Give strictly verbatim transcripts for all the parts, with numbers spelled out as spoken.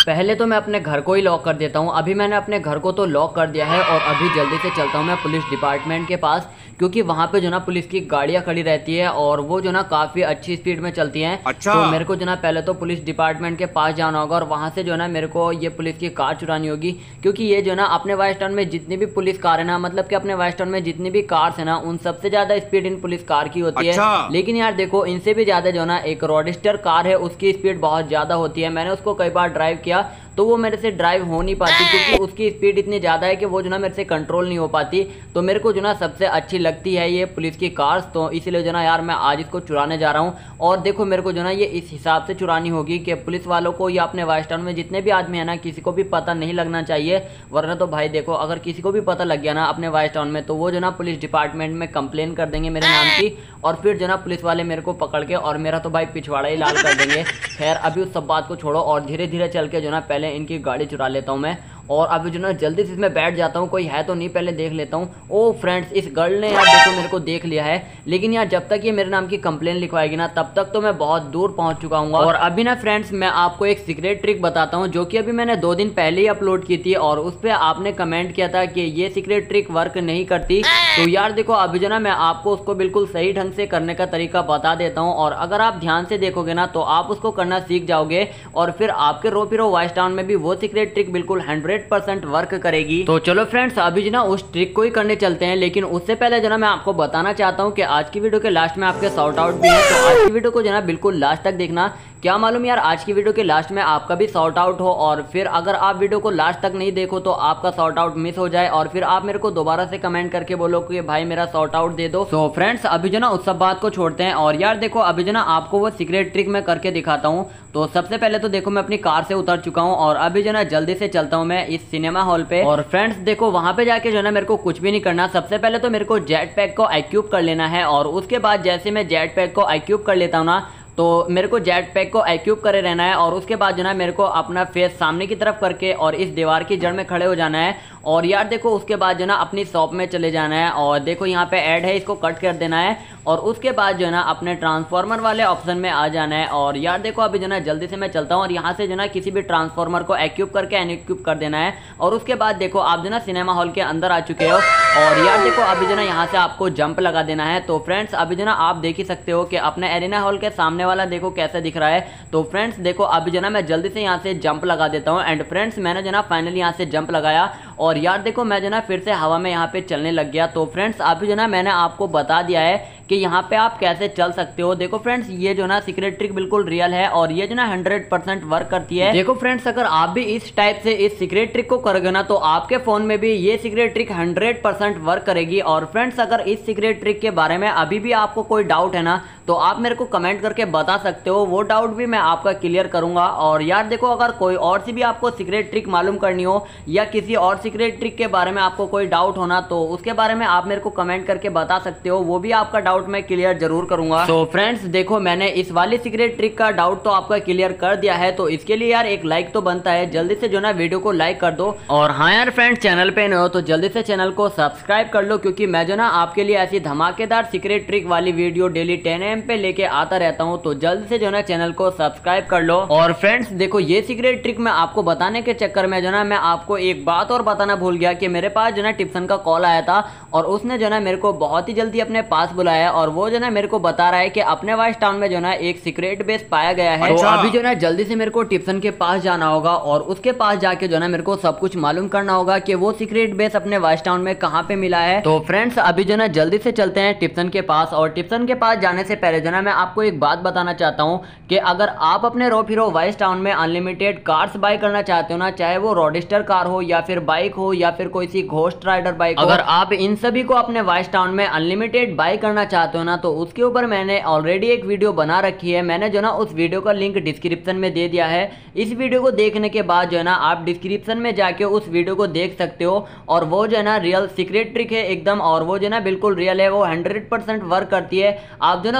पहले तो मैं अपने घर को ही लॉक कर देता हूँ। अभी मैंने अपने घर को तो लॉक कर दिया है और अभी जल्दी से चलता हूँ मैं पुलिस डिपार्टमेंट के पास, क्योंकि वहाँ पे जो ना पुलिस की गाड़ियाँ खड़ी रहती है और वो जो ना काफ़ी अच्छी स्पीड में चलती हैं। अच्छा। तो मेरे को जो ना पहले तो पुलिस डिपार्टमेंट के पास जाना होगा और वहाँ से जो ना मेरे को ये पुलिस की कार चुरानी होगी, क्योंकि ये जो ना अपने वाइस टाउन में जितनी भी पुलिस कार है ना, मतलब कि अपने वाइस टाउन में जितनी भी कार्स है ना, उन सबसे ज़्यादा स्पीड इन पुलिस कार की होती अच्छा। है। लेकिन यार देखो, इनसे भी ज़्यादा जो ना एक रोडस्टर कार है, उसकी स्पीड बहुत ज़्यादा होती है। मैंने उसको कई बार ड्राइव किया तो वो मेरे से ड्राइव हो नहीं पाती, क्योंकि उसकी स्पीड इतनी ज़्यादा है कि वो जो ना मेरे से कंट्रोल नहीं हो पाती। तो मेरे को जो ना सबसे अच्छी लगती है ये पुलिस की कार्स, तो इसीलिए जो ना यार मैं आज इसको चुराने जा रहा हूँ। और देखो मेरे को जो ना ये इस हिसाब से चुरानी होगी कि पुलिस वालों को या अपने वाइस टाउन में जितने भी आदमी है ना, किसी को भी पता नहीं लगना चाहिए, वरना तो भाई देखो अगर किसी को भी पता लग गया ना अपने वाइस टाउन में, तो वो जो ना पुलिस डिपार्टमेंट में कंप्लेन कर देंगे मेरे नाम की, और फिर जो ना पुलिस वाले मेरे को पकड़ के और मेरा तो भाई पिछवाड़ा ही लाल कर देंगे। खैर अभी उस सब बात को छोड़ो और धीरे धीरे चल के जो ना पहले इनकी गाड़ी चुरा लेता हूँ मैं। और अभी जो ना जल्दी से इसमें बैठ जाता हूँ, कोई है तो नहीं, पहले देख लेता हूँ। ओ फ्रेंड्स, इस गर्ल ने यार देखो मेरे को देख लिया है, लेकिन यार जब तक ये मेरे नाम की कंप्लेन लिखवाएगी ना, तब तक तो मैं बहुत दूर पहुँच चुका हूँ। और अभी ना फ्रेंड्स मैं आपको एक सीक्रेट ट्रिक बताता हूँ, जो कि अभी मैंने दो दिन पहले ही अपलोड की थी और उस पर आपने कमेंट किया था कि ये सीक्रेट ट्रिक वर्क नहीं करती। तो यार देखो अभी जो ना मैं आपको उसको बिल्कुल सही ढंग से करने का तरीका बता देता हूँ, और अगर आप ध्यान से देखोगे ना तो आप उसको करना सीख जाओगे, और फिर आपके रो फिरो वॉइस टाउन में भी वो सीक्रेट ट्रिक बिल्कुल हंड्रेड परसेंट वर्क करेगी। तो चलो फ्रेंड्स अभी जो ना उस ट्रिक को ही करने चलते हैं, लेकिन उससे पहले जो ना मैं आपको बताना चाहता हूँ कि आज की वीडियो के लास्ट में आपके शॉर्ट आउट भी है, तो आज की वीडियो को जो ना बिल्कुल लास्ट तक देखना। क्या मालूम यार आज की वीडियो के लास्ट में आपका भी शॉर्ट आउट हो, और फिर अगर आप वीडियो को लास्ट तक नहीं देखो तो आपका शॉर्ट आउट मिस हो जाए, और फिर आप मेरे को दोबारा से कमेंट करके बोलो कि भाई मेरा शॉर्ट आउट दे दो। तो फ्रेंड्स अभी जो ना उस सब बात को छोड़ते हैं, और यार देखो अभी जो ना आपको वो सीक्रेट ट्रिक मैं करके दिखाता हूँ। तो सबसे पहले तो देखो मैं अपनी कार से उतर चुका हूँ और अभी जो ना जल्दी से चलता हूँ मैं इस सिनेमा हॉल पे। और फ्रेंड्स देखो वहां पे जाके जो ना मेरे को कुछ भी नहीं करना, सबसे पहले तो मेरे को जेट पैक को एक्यूब कर लेना है, और उसके बाद जैसे मैं जेट पैक को एक्यूब कर लेता हूँ ना, तो मेरे को जेट पैक को एक्यूब करे रहना है, और उसके बाद जो ना मेरे को अपना फेस सामने की तरफ करके और इस दीवार की जड़ में खड़े हो जाना है। और यार देखो उसके बाद जो ना अपनी शॉप में चले जाना है, और देखो यहाँ पे ऐड है, इसको कट कर देना है, और उसके बाद जो है ना अपने ट्रांसफार्मर वाले ऑप्शन में आ जाना है। और यार देखो अभी जो ना जल्दी से मैं चलता हूँ और यहाँ से जो ना किसी भी ट्रांसफार्मर को एक्यूब करके अनइक्यूब कर देना है, और उसके बाद देखो आप जो ना सिनेमा हॉल के अंदर आ चुके हो। और यार देखो अभी जो ना यहाँ से आपको जंप लगा देना है। तो फ्रेंड्स अभी जो ना आप देख ही सकते हो कि अपने एरिना हॉल के सामने वाला देखो कैसे दिख रहा है। तो फ्रेंड्स देखो अभी जो ना मैं जल्दी से यहाँ से जंप लगा देता हूँ, एंड फ्रेंड्स मैंने जो ना फाइनली यहाँ से जंप लगाया, और यार देखो मैं जो ना फिर से हवा में यहाँ पे चलने लग गया। तो फ्रेंड्स अभी जो ना मैंने आपको बता दिया है कि यहाँ पे आप कैसे चल सकते हो। देखो फ्रेंड्स ये जो ना सीक्रेट ट्रिक बिल्कुल रियल है, और ये जो ना हंड्रेड परसेंट वर्क करती है। देखो फ्रेंड्स अगर आप भी इस टाइप से इस सीक्रेट ट्रिक को करोगे ना, तो आपके फोन में भी ये secret trick hundred percent work करेगी। और फ्रेंड्स अगर इस सीक्रेट ट्रिक के बारे में अभी भी आपको कोई डाउट है ना, तो आप मेरे को कमेंट करके बता सकते हो, वो डाउट भी मैं आपका क्लियर करूंगा। और यार देखो अगर कोई और सी भी आपको सीक्रेट ट्रिक मालूम करनी हो, या किसी और सीक्रेट ट्रिक के बारे में आपको कोई डाउट होना, तो उसके बारे में आप मेरे को कमेंट करके बता सकते हो, वो भी आपका डाउट मैं क्लियर जरूर करूंगा। तो फ्रेंड्स देखो मैंने इस वाली सीक्रेट ट्रिक का डाउट तो आपका क्लियर कर दिया है, तो इसके लिए यार एक लाइक तो बनता है, जल्दी से जो ना वीडियो को लाइक कर दो। और हाँ यार फ्रेंड्स चैनल पे नए हो तो जल्दी से चैनल को सब्सक्राइब कर लो, क्योंकि मैं जो ना आपके लिए ऐसी धमाकेदार सीक्रेट ट्रिक वाली video daily ten A M पे लेके आता रहता हूँ। तो जल्दी से जो ना चैनल को सब्सक्राइब कर लो। और फ्रेंड्स देखो ये सीक्रेट ट्रिक मैं आपको बताने के चक्कर में जो ना मैं आपको एक बात और बताना भूल गया कि मेरे पास जो ना टिप्सन का कॉल आया था, और उसने जो ना मेरे को बहुत ही जल्दी अपने पास बुलाया, और वो जो ना मेरे को बता रहा है कि अपने वाइस टाउन में जो ना एक सीक्रेट बेस पाया गया है। तो अभी जो ना जल्दी से मेरे को टिप्सन के पास जाना होगा, और उसके पास जाके जो ना मेरे को सब कुछ मालूम करना होगा कि वो सीक्रेट बेस अपने वाइस टाउन में कहाँ पे मिला है। तो फ्रेंड्स अभी जो ना जल्दी से चलते हैं टिप्सन के पास। और टिप्सन के पास जाने से पहले जो ना मैं आपको एक बात बताना चाहता हूँ कि अगर आप अपने रो फिरो वाइस टाउन में अनलिमिटेड कार्स बाय करना चाहते हो ना, चाहे वो रोडस्टर कार हो या फिर बाइक हो या फिर कोई सी घोस्ट राइडर बाइक हो, अगर आप इन सभी को अपने वाइस टाउन में अनलिमिटेड बाय करना चाहते हो ना, तो उसके ऊपर मैंने ऑलरेडी एक वीडियो बना रखी है। मैंने जो ना उस वीडियो का लिंक डिस्क्रिप्शन में दे दिया है। इस वीडियो को देखने के बाद जो है ना आप डिस्क्रिप्शन में जाके उस वीडियो को देख सकते हो, और वो जो है ना रियल सीक्रेट ट्रिक है एकदम, और वो जो है ना बिल्कुल रियल है, वो हंड्रेड परसेंट वर्क करती है। आप जो ना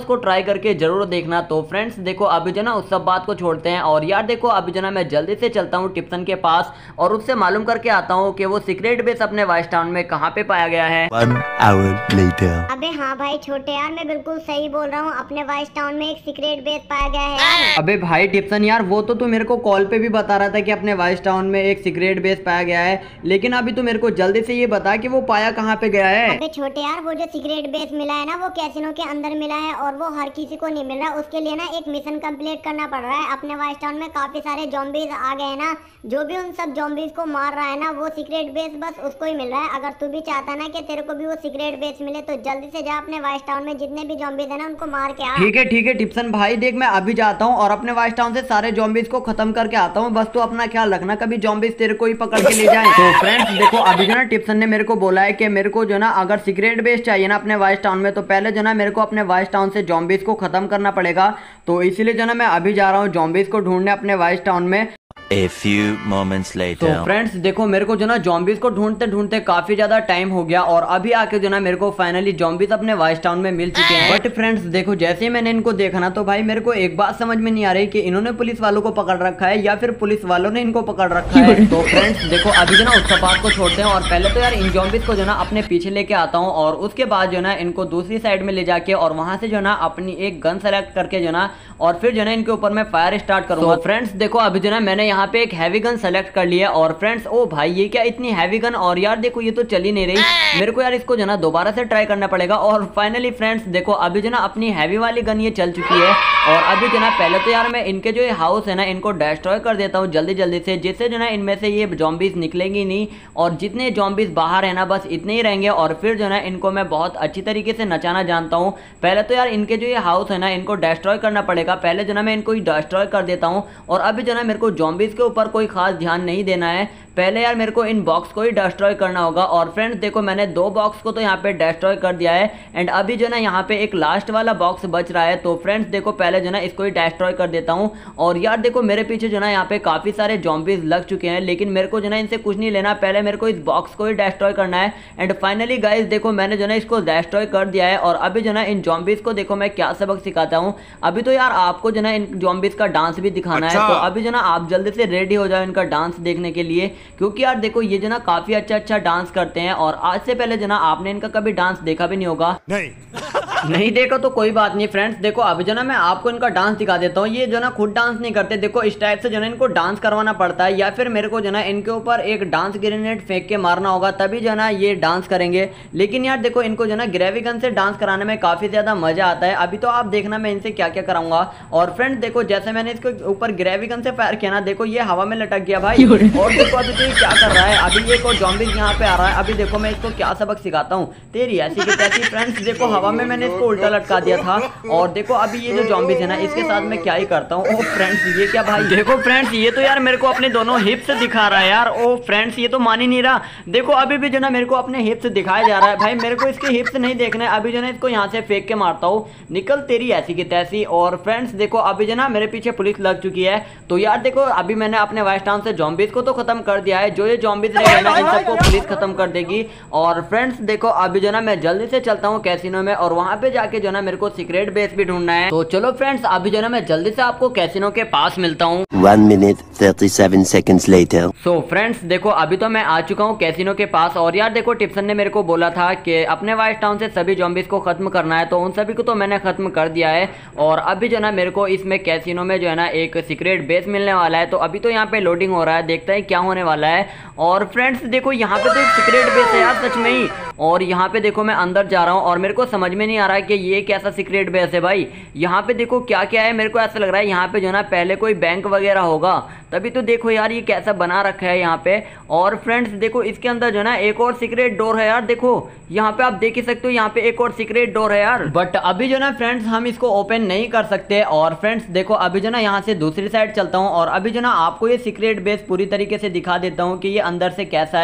उसको ट्राई करके जरूर देखना। तो फ्रेंड्स देखो अभी जो ना उस सब बात को छोड़ते हैं और यार देखो अभी जो ना मैं जल्दी से चलता हूँ टिप्सन के पास और उससे मालूम करके आता हूँ कि वो सीक्रेट बेस अपने वाइस टाउन में कहाँ पे पाया गया है। One hour later. अबे हाँ भाई छोटे यार, मैं बिल्कुल सही बोल रहा हूँ, अपने वाइस टाउन में एक सीक्रेट बेस पाया गया है यार। अबे भाई टिप्सन यार, वो तो तू मेरे को कॉल पे भी बता रहा था कि अपने वाइस टाउन में एक सीक्रेट बेस पाया गया है, लेकिन अभी तू मेरे को जल्दी से ये बता कि वो पाया कहाँ पे गया है। अबे छोटे यार, वो जो सीक्रेट बेस मिला है ना वो कैसीनो के अंदर मिला है और वो हर किसी को नहीं मिल रहा। उसके लिए ना एक मिशन कंप्लीट करना पड़ रहा है। अपने वाइस टाउन में काफी सारे ज़ॉम्बीज आ गए हैं ना, जो भी उन सब ज़ॉम्बीज को मार रहा है ना वो सीक्रेट बेस बस उसको ही मिल रहा है। अगर तू भी चाहता ना कि तेरे को भी वो सीक्रेट बेस मिले तो जल्दी से जा अपने वाइस टाउन में जितने भी ज़ॉम्बीज है ना उनको मार के आ। ठीक है ठीक है टिप्सन भाई, देख मैं अभी जाता हूँ और अपने वाइस टाउन से सारे ज़ॉम्बीज को खत्म करके आता हूँ। बस तू अपना ख्याल रखना, कभी ज़ॉम्बीज तेरे को ही पकड़ के ले जाए। तो फ्रेंड्स देखो अभी जो ना टिप्सन ने मेरे को बोला है कि मेरे को जो ना अगर सीक्रेट बेस चाहिए ना अपने वाइस टाउन में तो पहले जो ना मेरे को अपने वाइस टाउन से ज़ॉम्बीज को खत्म करना पड़ेगा। तो इसीलिए जो ना मैं अभी जा रहा हूँ ज़ॉम्बीज को ढूंढने अपने वाइस टाउन में। A few moments later. तो फ्रेंड्स देखो मेरे को जो ना ज़ॉम्बीज को ढूंढते ढूंढते काफी ज्यादा टाइम हो गया और अभी आके जो ना मेरे को फाइनली ज़ॉम्बीज अपने वाइस टाउन में मिल चुके हैं। बट फ्रेंड्स देखो जैसे ही मैंने इनको देखा ना तो भाई मेरे को एक बात समझ में नहीं आ रही कि इन्होंने पुलिस वालों को पकड़ रखा है या फिर पुलिस वालों ने इनको पकड़ रखा है। तो फ्रेंड्स देखो अभी जो ना उस बात को छोड़ते हैं और पहले तो यार इन ज़ॉम्बीज को जो ना अपने पीछे लेके आता हूँ और उसके बाद जो ना इनको दूसरी साइड में ले जाके और वहां से जो ना अपनी एक गन सेलेक्ट करके जो ना और फिर जो ना इनके ऊपर मैं फायर स्टार्ट करूंगा। फ्रेंड्स देखो अभी जो ना मैंने यहाँ पे एक हैवी गन सेलेक्ट कर लिया और फ्रेंड्स ओ भाई ये क्या इतनी हैवी गन, और यार देखो ये तो चल ही नहीं रही, मेरे को यार इसको जो ना दोबारा से ट्राई करना पड़ेगा। और फाइनली फ्रेंड्स देखो अभी जो ना अपनी हैवी वाली गन ये चल चुकी है और अभी जो ना पहले तो यार मैं इनके जो ये हाउस है ना इनको डिस्ट्रॉय कर देता हूँ जल्दी जल्दी से, जिससे जो ना इनमें से ये ज़ॉम्बीज निकलेंगी नहीं और जितने ज़ॉम्बीज बाहर है ना बस इतने ही रहेंगे। और फिर जो ना इनको मैं बहुत अच्छी तरीके से नचाना जानता हूँ। पहले तो यार इनके जो ये हाउस है ना इनको डिस्ट्रॉय करना पड़ेगा, पहले जो ना मैं इनको डिस्ट्रॉय कर देता हूँ। और अभी जो ना मेरे को ज़ॉम्बीज के ऊपर कोई खास ध्यान नहीं देना है, पहले यार मेरे को इन बॉक्स को ही डिस्ट्रॉय करना होगा। और फ्रेंड्स देखो मैंने दो बॉक्स को तो यहाँ पे डिस्ट्रॉय कर दिया है एंड अभी जो ना यहाँ पे एक लास्ट वाला बॉक्स बच रहा है। तो फ्रेंड्स देखो पहले जो ना इसको ही डिस्ट्रॉय कर देता हूँ। और यार देखो मेरे पीछे जो ना यहाँ पे काफ़ी सारे ज़ॉम्बीज लग चुके हैं, लेकिन मेरे को जो ना इनसे कुछ नहीं लेना, पहले मेरे को इस बॉक्स को ही डिस्ट्रॉय करना है। एंड फाइनली गाइज देखो मैंने जो ना इसको डिस्ट्रॉय कर दिया है और अभी जो ना इन ज़ॉम्बीज को देखो मैं क्या सबक सिखाता हूँ। अभी तो यार आपको जो ना इन ज़ॉम्बीज का डांस भी दिखाना है, तो अभी जो ना आप जल्दी से रेडी हो जाओ इनका डांस देखने के लिए, क्योंकि यार देखो ये जो ना काफी अच्छा अच्छा डांस करते हैं और आज से पहले जो ना आपने इनका कभी डांस देखा भी नहीं होगा। नहीं नहीं देखो तो कोई बात नहीं फ्रेंड्स, देखो अभी जो ना मैं आपको इनका डांस दिखा देता हूँ। ये जो ना खुद डांस नहीं करते, देखो इस टाइप से जो ना इनको डांस करवाना पड़ता है या फिर मेरे को जो ना इनके ऊपर एक डांस ग्रेनेड फेंक के मारना होगा तभी जो ना ये डांस करेंगे। लेकिन यार देखो इनको जो ना ग्रेवी गन से डांस कराने में काफी ज्यादा मजा आता है। अभी तो आप देखना मैं इनसे क्या क्या कराऊंगा। और फ्रेंड्स देखो जैसे मैंने इसके ऊपर ग्रेवी गन से फायर किया ना, देखो ये हवा में लटक गया भाई। और देखो अभी तो ये क्या कर रहा है, अभी एक और ज़ॉम्बीज यहाँ पे आ रहा है। अभी देखो मैं इसको क्या सबक सिखाता हूँ, तेरी ऐसी की तैसी। फ्रेंड्स देखो हवा में मैंने इसको उल्टा लटका दिया था और देखो अभी ये जो ज़ॉम्बीज है ना इसके साथ मैं क्या ही करता हूँ। ओ फ्रेंड्स ये क्या भाई, देखो फ्रेंड्स ये तो यार मेरे को अपने दोनों हिप्स दिखा रहा है यार। ओ फ्रेंड्स ये तो मान ही नहीं रहा, देखो अभी भी जो ना मेरे को अपने हिप्स दिखाया जा रहा है। भाई मेरे को इसके हिप्स नहीं देखना है, अभी जो ना इसको यहाँ से फेंक के मारता हूँ, निकल तेरी ऐसी की तैसी। और फ्रेंड्स देखो अभी जो ना मेरे पीछे पुलिस लग चुकी है। तो यार देखो अभी मैंने अपने वाइस टाउन से ज़ॉम्बीज को तो खत्म कर दिया है, जो ये ज़ॉम्बीज रहेंगे ना इन सबको पुलिस खत्म कर देगी। और फ्रेंड्स देखो अभी जो ना मैं जल्दी से चलता हूँ कैसीनो में और वहां पे जाके जो ना मेरे को सीक्रेट बेस भी ढूंढना है। तो चलो फ्रेंड्स अभी जो ना मैं जल्दी से आपको कैसीनो के पास मिलता हूँ। One minute thirty-seven seconds later. So friends देखो अभी तो मैं आ चुका हूँ कैसीनो के पास और यार देखो टिप्सन ने मेरे को बोला था कि अपने वाइस टाउन से सभी ज़ॉम्बीज को खत्म करना है, तो उन सभी को तो मैंने खत्म कर दिया है। और अभी जो ना मेरे को इसमें कैसीनो में जो है ना एक सीक्रेट बेस मिलने वाला है। तो अभी तो यहाँ पे लोडिंग हो रहा है, देखते हैं क्या होने वाला है। और फ्रेंड्स देखो यहाँ पे तो एक सीक्रेट बेस है यार सच में ही। और यहाँ पे देखो मैं अंदर जा रहा हूँ और मेरे को समझ में नहीं आ रहा है कि ये कैसा सीक्रेट बेस है भाई। यहाँ पे देखो क्या क्या है, मेरे को ऐसा लग रहा है यहाँ पे जो ना पहले कोई बैंक वगैरह होगा, तभी तो देखो यार ये कैसा बना रखा है यहाँ पे। और फ्रेंड्स देखो इसके अंदर जो ना एक और सीक्रेट डोर है यार, देखो यहाँ पे आप देख ही सकते हो, यहाँ पे एक और सीक्रेट डोर है यार। बट अभी जो ना फ्रेंड्स हम इसको ओपन नहीं कर सकते। और फ्रेंड्स देखो अभी जो ना यहाँ से दूसरी साइड चलता हूँ और अभी जो ना आपको ये सीक्रेट बेस पूरी तरीके से दिखा देता हूँ कि ये अंदर से कैसा है।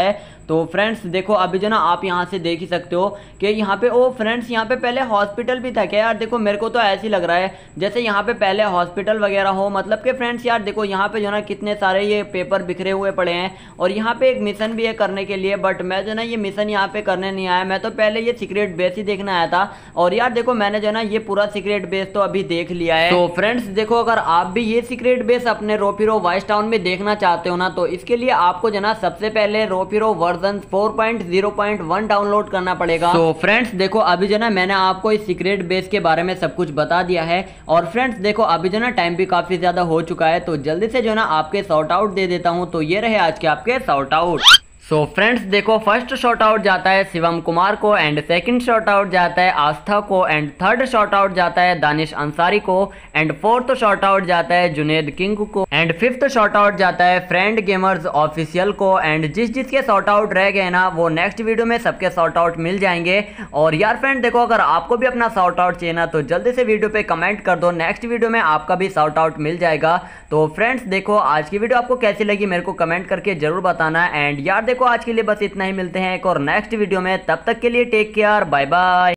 तो फ्रेंड्स देखो अभी जो ना आप यहाँ से देख ही सकते हो कि यहाँ पे ओ फ्रेंड्स यहाँ पे पहले हॉस्पिटल भी था क्या यार। देखो मेरे को तो ऐसे ही लग रहा है जैसे यहाँ पे पहले हॉस्पिटल वगैरह हो। मतलब कि फ्रेंड्स यार देखो यहाँ पे जो ना कितने सारे ये पेपर बिखरे हुए पड़े हैं और यहाँ पे एक मिशन भी है करने के लिए, बट मैं जो ना ये मिशन यहाँ पे करने नहीं आया। मैं तो पहले ये सीक्रेट बेस ही देखने आया था और यार देखो मैंने जो ना ये पूरा सीक्रेट बेस तो अभी देख लिया है। तो फ्रेंड्स देखो अगर आप भी ये सीक्रेट बेस अपने रोफिरो वाइस टाउन में देखना चाहते हो ना तो इसके लिए आपको जो ना सबसे पहले rope hero version four point zero point one download करना पड़ेगा। तो फ्रेंड्स देखो अभी जो ना मैंने आपको इस सीक्रेट बेस के बारे में सब कुछ बता दिया है और फ्रेंड्स देखो अभी जो ना टाइम भी काफी ज्यादा हो चुका है तो जल्दी से जो ना आपके शॉर्ट आउट दे देता हूं। तो ये रहे आज के आपके शॉर्ट आउट। सो फ्रेंड्स देखो फर्स्ट शॉर्ट आउट जाता है शिवम कुमार को एंड सेकंड शॉर्ट आउट जाता है आस्था को एंड थर्ड शॉर्ट आउट जाता है दानिश अंसारी को एंड फोर्थ शॉर्ट आउट जाता है जुनेद किंग को एंड फिफ्थ शॉर्ट आउट जाता है फ्रेंड गेमर्स ऑफिशियल को। एंड जिस जिसके शॉर्ट आउट रह गए ना वो नेक्स्ट वीडियो में सबके शॉर्ट आउट मिल जाएंगे। और यार फ्रेंड देखो अगर आपको भी अपना शॉर्ट आउट चाहिए ना तो जल्दी से वीडियो पे कमेंट कर दो, नेक्स्ट वीडियो में आपका भी शॉर्ट आउट मिल जाएगा। तो फ्रेंड्स देखो आज की वीडियो आपको कैसी लगी मेरे को कमेंट करके जरूर बताना। एंड यार देखो आज के लिए बस इतना ही, मिलते हैं एक और नेक्स्ट वीडियो में, तब तक के लिए टेक केयर, बाय बाय।